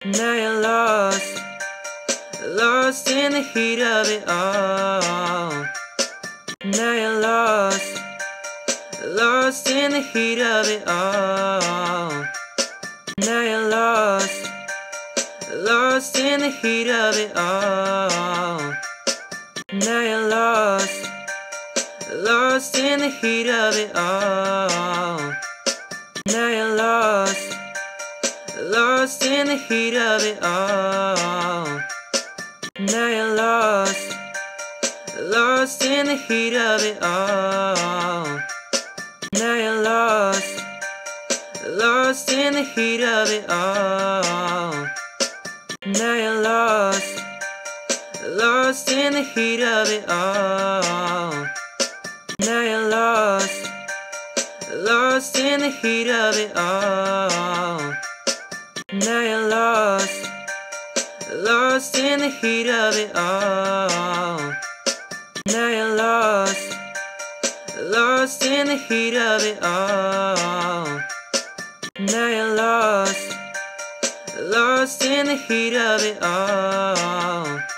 Now you're lost, lost in the heat of it all. Now you're lost, lost in the heat of it all. Now you're lost, lost in the heat of it all. Now you're lost, lost in the heat of it all. Now you're lost, lost in the heat of it all. Now you're lost, lost in the heat of it all. Now you're lost, lost in the heat of it all. Now you're lost, lost in the heat of it all. Now you're lost, lost in the heat of it all. Now you're lost, lost in the heat of it all. Now you're lost, lost in the heat of it all. Now you're lost, lost in the heat of it all.